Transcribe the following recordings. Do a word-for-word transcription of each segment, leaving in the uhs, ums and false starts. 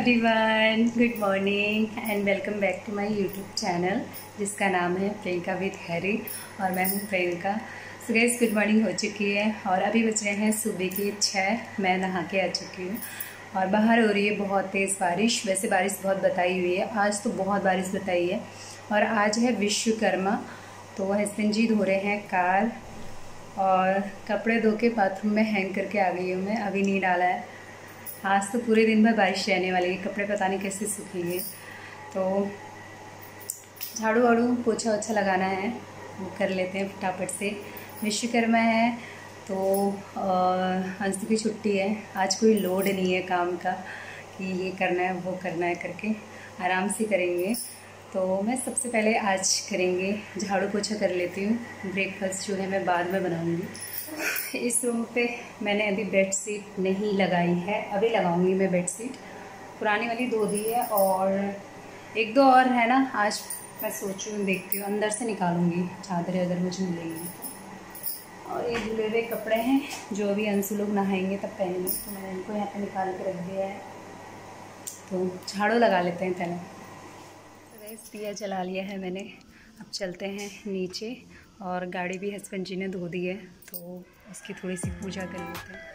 Everyone, good morning and welcome back to my YouTube channel जिसका नाम है Priyanka with Harry और मैं हूँ Priyanka. So guys, good morning हो चुकी है और अभी बज रहे हैं सुबह के छः। मैं नहा के आ चुकी हूँ और बाहर हो रही है बहुत तेज़ बारिश। वैसे बारिश बहुत बताई हुई है, आज तो बहुत बारिश बताई है। और आज है विश्वकर्मा, तो हस्बैंड जी धो रहे हैं कार और कपड़े धो के बाथरूम में हैंग करके आ गई हूँ मैं, अभी नहीं डाला है। आज तो पूरे दिन भर बारिश रहने वाली है, कपड़े पता नहीं कैसे सूखेंगे। तो झाड़ू वाड़ू पोछा वोछा लगाना है, वो कर लेते हैं फटाफट से। विश्वकर्मा है तो अंशु की छुट्टी है, आज कोई लोड नहीं है काम का कि ये करना है वो करना है करके, आराम से करेंगे। तो मैं सबसे पहले आज करेंगे झाड़ू पोछा कर लेती हूँ। ब्रेकफास्ट जो है मैं बाद में बनाऊँगी। इस रूम पे मैंने अभी बेड शीट नहीं लगाई है, अभी लगाऊंगी मैं बेड शीट। पुरानी वाली धो दी है और एक दो और है ना, आज मैं सोच रही हूँ, देखती हूँ अंदर से निकालूंगी चादरें अगर मुझे मिलेंगी। और ये धुले हुए कपड़े हैं जो अभी अंशु लोग नहाएंगे तब पहनेंगे, तो मैंने इनको यहाँ पे निकाल के रख दिया है। तो झाड़ू लगा लेते हैं पहले। तो गैस दिया जला लिया है मैंने, अब चलते हैं नीचे। और गाड़ी भी हस्बैंड जी ने धो दी है तो उसकी थोड़ी सी पूजा कर लेते हैं।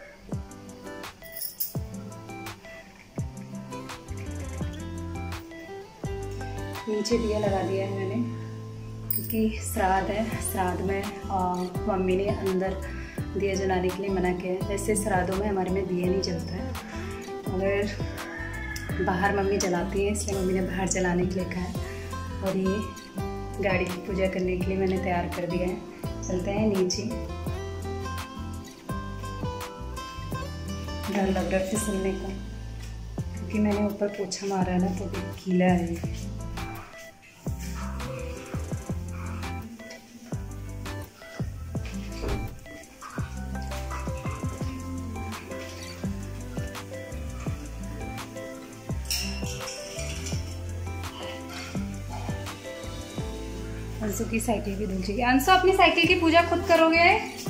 नीचे दिया लगा दिया है मैंने क्योंकि श्राद्ध है। श्राद्ध में मम्मी ने अंदर दिया जलाने के लिए मना किया है। वैसे श्राद्धों में हमारे में दिया नहीं जलता है, मगर बाहर मम्मी जलाती है इसलिए मम्मी ने बाहर जलाने के लिए कहा है। और ये गाड़ी की पूजा करने के लिए मैंने तैयार कर दिया है। चलते हैं नीचे। डर लग रहा है फिसलने का क्योंकि मैंने ऊपर पोछा मारा है ना, तो भी गीला है। अंशु की साइकिल भी धुल चुकी है। अंशु, अपनी साइकिल की पूजा खुद करोगे?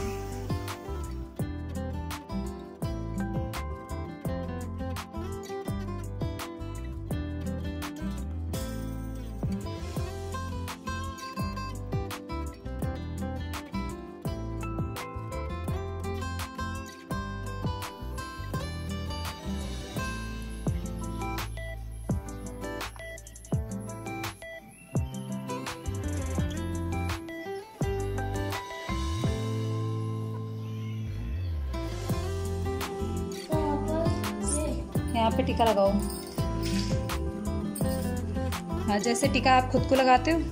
यहाँ पे टीका लगाओ। हाँ, जैसे टीका आप खुद को लगाते हो।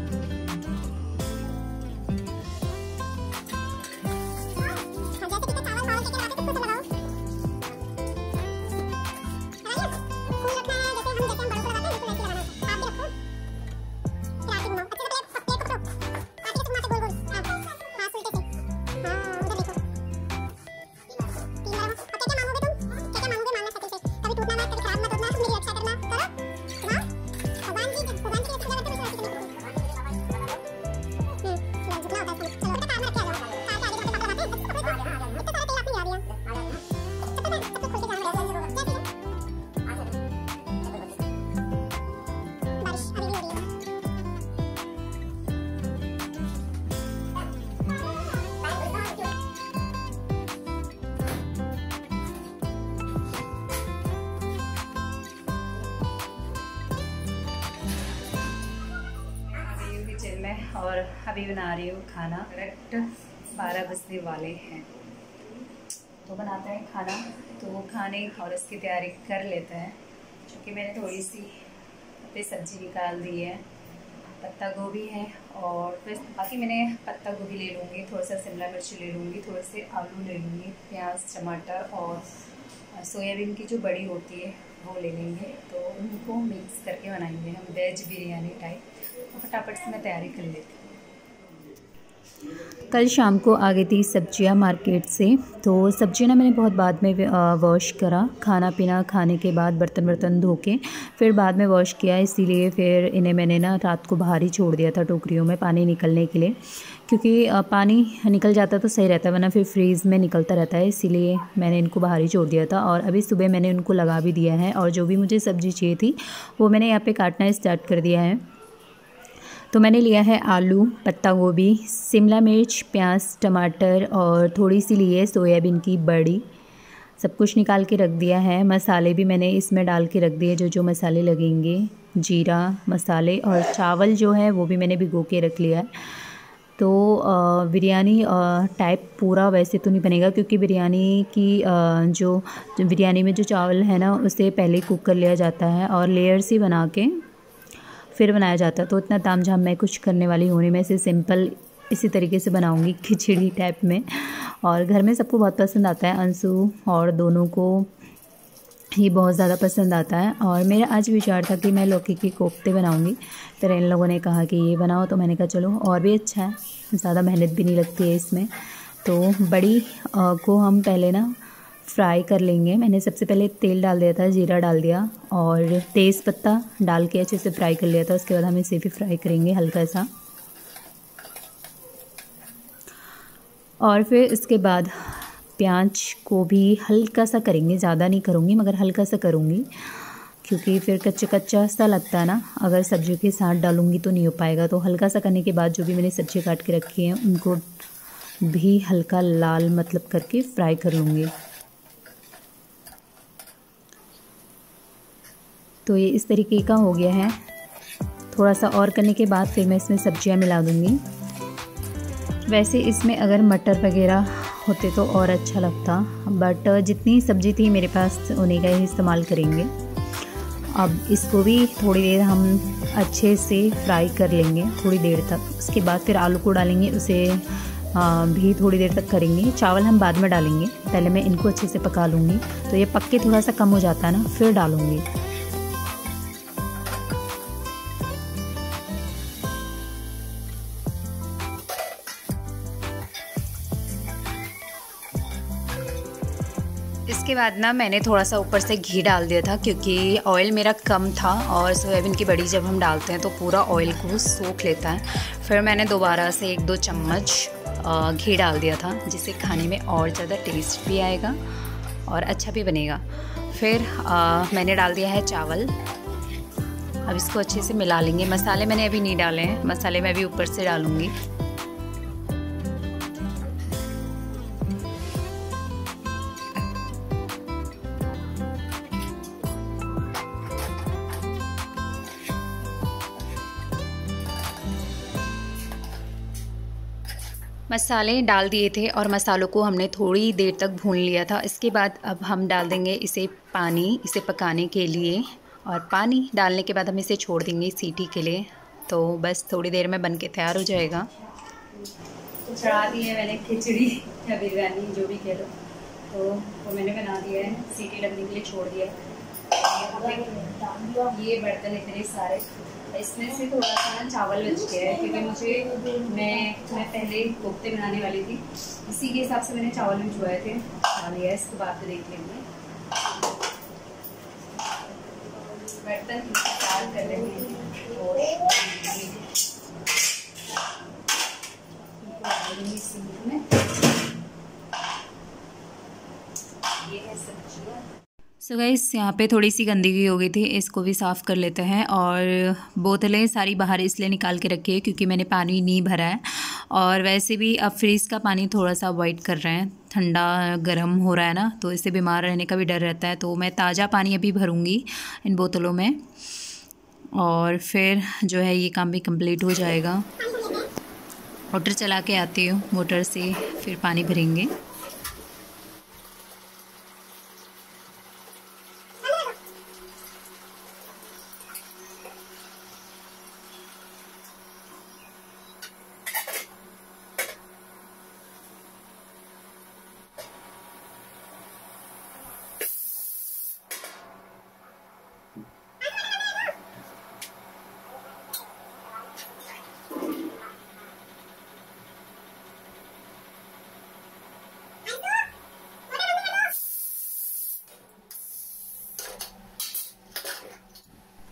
और अभी बना रही हूँ खाना। करेक्ट बारह बजने वाले हैं तो बनाते हैं खाना। तो खाने और इसकी तैयारी कर लेते हैं, क्योंकि मैंने थोड़ी सी अपनी सब्जी निकाल दी है। पत्ता गोभी है और फिर बाकी मैंने पत्ता गोभी ले लूँगी, थोड़ा सा शिमला मिर्च ले लूँगी, थोड़े से आलू ले लूँगी, प्याज टमाटर और सोयाबीन की जो बड़ी होती है वो ले लेंगे। तो उनको मिक्स करके बनाएंगे हम वेज बिरयानी टाइप। तो फटाफट से मैं तैयारी कर लेती हूँ। कल शाम को आ गई थी सब्जियां मार्केट से, तो सब्जियां ना मैंने बहुत बाद में वॉश करा। खाना पीना खाने के बाद बर्तन बर्तन धो के फिर बाद में वॉश किया, इसीलिए फिर इन्हें मैंने ना रात को बाहर ही छोड़ दिया था टोकरियों में पानी निकलने के लिए, क्योंकि पानी निकल जाता तो सही रहता है, वरना फिर फ्रीज़ में निकलता रहता है, इसीलिए मैंने इनको बाहर ही छोड़ दिया था। और अभी सुबह मैंने उनको लगा भी दिया है, और जो भी मुझे सब्ज़ी चाहिए थी वो मैंने यहाँ पे काटना स्टार्ट कर दिया है। तो मैंने लिया है आलू, पत्ता गोभी, शिमला मिर्च, प्याज, टमाटर और थोड़ी सी ली है सोयाबीन की बड़ी। सब कुछ निकाल के रख दिया है। मसाले भी मैंने इसमें डाल के रख दिए, जो जो मसाले लगेंगे, जीरा मसाले, और चावल जो है वो भी मैंने भिगो के रख लिया है। तो बिरयानी टाइप पूरा वैसे तो नहीं बनेगा, क्योंकि बिरयानी की जो, जो बिरयानी में जो चावल है ना उसे पहले कुक कर लिया जाता है और लेयर्स ही बना के फिर बनाया जाता है। तो इतना ताम झाम मैं कुछ करने वाली हूँ नहीं, मैं इसे सिंपल इसी तरीके से बनाऊँगी खिचड़ी टाइप में। और घर में सबको बहुत पसंद आता है, अंशु और दोनों को ये बहुत ज़्यादा पसंद आता है। और मेरा आज विचार था कि मैं लौकी के कोफ्ते बनाऊंगी, फिर इन लोगों ने कहा कि ये बनाओ, तो मैंने कहा चलो, और भी अच्छा है, ज़्यादा मेहनत भी नहीं लगती है इसमें। तो बड़ी को हम पहले ना फ्राई कर लेंगे। मैंने सबसे पहले तेल डाल दिया था, जीरा डाल दिया और तेज़ पत्ता डाल के अच्छे से फ्राई कर लिया था। उसके बाद हम इसे भी फ्राई करेंगे हल्का सा, और फिर इसके बाद प्याज को भी हल्का सा करेंगे, ज़्यादा नहीं करूँगी मगर हल्का सा करूँगी, क्योंकि फिर कच्चा कच्चा सा लगता है ना, अगर सब्जियों के साथ डालूँगी तो नहीं हो पाएगा। तो हल्का सा करने के बाद जो भी मैंने सब्जी काट के रखी है उनको भी हल्का लाल मतलब करके फ्राई कर लूँगी। तो ये इस तरीके का हो गया है। थोड़ा सा और करने के बाद फिर मैं इसमें सब्जियां मिला दूँगी। वैसे इसमें अगर मटर वगैरह होते तो और अच्छा लगता, बट जितनी सब्ज़ी थी मेरे पास उन्हीं का ही इस्तेमाल करेंगे। अब इसको भी थोड़ी देर हम अच्छे से फ्राई कर लेंगे, थोड़ी देर तक। उसके बाद फिर आलू को डालेंगे, उसे भी थोड़ी देर तक करेंगे। चावल हम बाद में डालेंगे, पहले मैं इनको अच्छे से पका लूँगी। तो ये पक के थोड़ा सा कम हो जाता है ना, फिर डालूँगी। इसके बाद ना मैंने थोड़ा सा ऊपर से घी डाल दिया था, क्योंकि ऑयल मेरा कम था और सोयाबीन की बड़ी जब हम डालते हैं तो पूरा ऑयल को सोख लेता है। फिर मैंने दोबारा से एक दो चम्मच घी डाल दिया था, जिससे खाने में और ज़्यादा टेस्ट भी आएगा और अच्छा भी बनेगा। फिर आ, मैंने डाल दिया है चावल। अब इसको अच्छे से मिला लेंगे। मसाले मैंने अभी नहीं डाले हैं, मसाले मैं अभी ऊपर से डालूँगी। मसाले डाल दिए थे और मसालों को हमने थोड़ी देर तक भून लिया था। इसके बाद अब हम डाल देंगे इसे पानी, इसे पकाने के लिए। और पानी डालने के बाद हम इसे छोड़ देंगे सीटी के लिए। तो बस थोड़ी देर में बनके तैयार हो जाएगा। तो चढ़ा दी है मैंने खिचड़ी या बिरयानी, जो भी कह लो, तो वो मैंने बना दिया है, सीटी लगने के लिए छोड़ दिया है। ये बर्तन इतने सारे, इसमें से थोड़ा सा चावल बच गया है, क्योंकि मुझे मैं मैं पहले कोफ्ते बनाने वाली थी, इसी के हिसाब से मैंने चावल भिजवाए थे। डाल लिया, इसको बाद में देख लेंगे। बर्तन इंतजार कर रहे हैं और में ये है सब्जियाँ। सो गाइस, यहाँ पे थोड़ी सी गंदगी हो गई थी, इसको भी साफ़ कर लेते हैं। और बोतलें सारी बाहर इसलिए निकाल के रखी है क्योंकि मैंने पानी नहीं भरा है। और वैसे भी अब फ्रीज़ का पानी थोड़ा सा अवॉइड कर रहे हैं, ठंडा गर्म हो रहा है ना, तो इससे बीमार रहने का भी डर रहता है। तो मैं ताज़ा पानी अभी भरूँगी इन बोतलों में, और फिर जो है ये काम भी कंप्लीट हो जाएगा। मोटर चला के आती हूँ, मोटर से फिर पानी भरेंगे।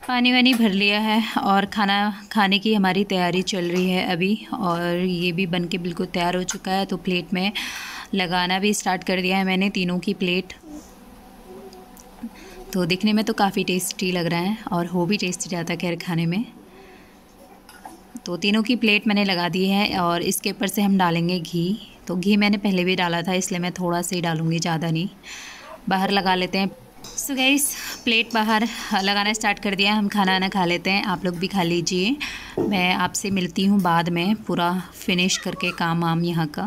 पानी वानी भर लिया है और खाना खाने की हमारी तैयारी चल रही है अभी। और ये भी बन के बिल्कुल तैयार हो चुका है, तो प्लेट में लगाना भी स्टार्ट कर दिया है मैंने तीनों की प्लेट। तो दिखने में तो काफ़ी टेस्टी लग रहा है और हो भी टेस्टी जाता है खैर खाने में। तो तीनों की प्लेट मैंने लगा दी है और इसके ऊपर से हम डालेंगे घी। तो घी मैंने पहले भी डाला था, इसलिए मैं थोड़ा सा ही डालूँगी, ज़्यादा नहीं। बाहर लगा लेते हैं। सो गाइस, प्लेट बाहर लगाना स्टार्ट कर दिया। हम खाना वाना खा लेते हैं, आप लोग भी खा लीजिए। मैं आपसे मिलती हूँ बाद में पूरा फिनिश करके काम वाम यहाँ का।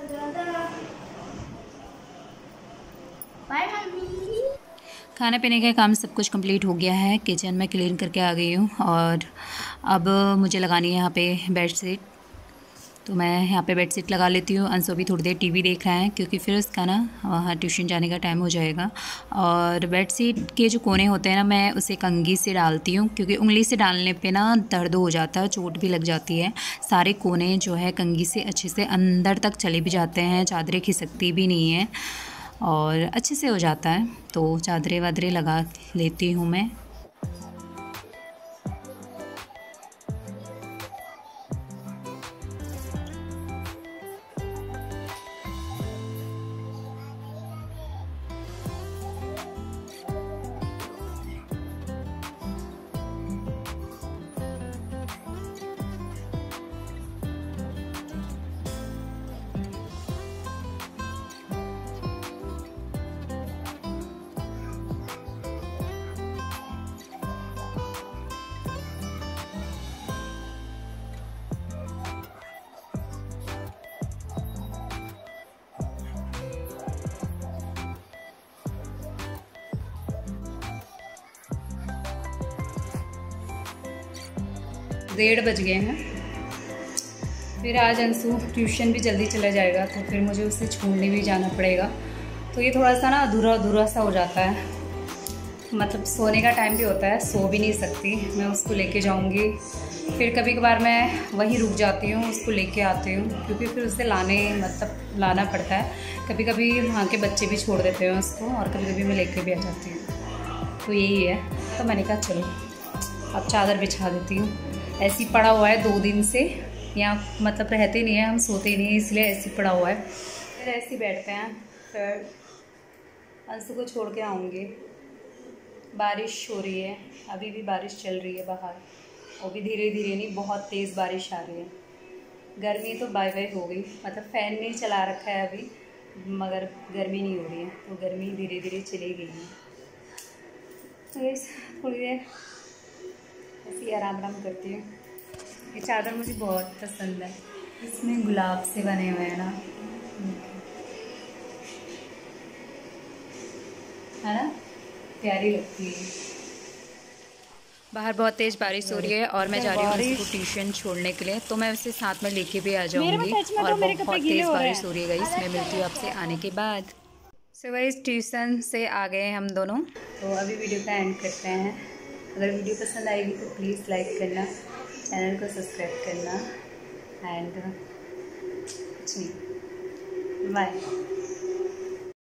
खाने पीने का काम सब कुछ कंप्लीट हो गया है। किचन में क्लीन करके आ गई हूँ और अब मुझे लगानी है यहाँ पे बेड शीट। तो मैं यहाँ पे बेड शीट लगा लेती हूँ। अंशु भी थोड़ी देर टीवी देख रहा है क्योंकि फिर उसका ना वहाँ ट्यूशन जाने का टाइम हो जाएगा। और बेड शीट के जो कोने होते हैं ना, मैं उसे कंघी से डालती हूँ क्योंकि उंगली से डालने पे ना दर्द हो जाता है, चोट भी लग जाती है। सारे कोने जो है कंघी से अच्छे से अंदर तक चले भी जाते हैं, चादरें खिसकती भी नहीं है और अच्छे से हो जाता है। तो चादरें वादरें लगा लेती हूँ मैं। डेढ़ बज गए हैं। फिर आज अंशु ट्यूशन भी जल्दी चला जाएगा, तो फिर मुझे उसे छोड़ने भी जाना पड़ेगा। तो ये थोड़ा सा ना अधूरा अधूरा सा हो जाता है। मतलब सोने का टाइम भी होता है, सो भी नहीं सकती। मैं उसको लेके जाऊंगी, फिर कभी कभार मैं वहीं रुक जाती हूँ, उसको लेके आती हूँ क्योंकि फिर उसे लाने मतलब लाना पड़ता है। कभी कभी वहाँ के बच्चे भी छोड़ देते हैं उसको और कभी कभी मैं लेके भी आ जाती हूँ। तो यही है। तो मैंने कहा चलो अब चादर बिछा देती हूँ। ऐसी पड़ा हुआ है दो दिन से, यहाँ मतलब रहते नहीं है, हम सोते नहीं, इसलिए ऐसी पड़ा हुआ है। फिर ऐसे बैठते हैं। फिर अंशु को छोड़ के आऊँगी। बारिश हो रही है, अभी भी बारिश चल रही है बाहर, वो भी धीरे धीरे नहीं, बहुत तेज़ बारिश आ रही है। गर्मी तो बाय बाय हो गई, मतलब फ़ैन नहीं चला रखा है अभी, मगर गर्मी नहीं हो रही है। तो गर्मी धीरे धीरे चली गई है। तो इस थोड़ी देर ऐसी आराम आराम करती हूँ। ये चादर मुझे बहुत पसंद है, इसमें गुलाब से बने हुए हैं ना, है ना, प्यारी लगती है। बाहर बहुत तेज़ बारिश हो रही है और मैं जा रही हूँ उसको ट्यूशन छोड़ने के लिए। तो मैं उसे साथ में लेके भी आ जाऊँगी। और बहुत तेज़ बारिश हो रही है गाइस। मैं मिलती हूँ आपसे आने के बाद। सो गाइस, ट्यूशन से आ गए हम दोनों, तो अभी वीडियो का एंड करते हैं। अगर वीडियो पसंद आएगी तो प्लीज़ लाइक करना, चैनल को सब्सक्राइब करना एंड कुछ नहीं, बाय।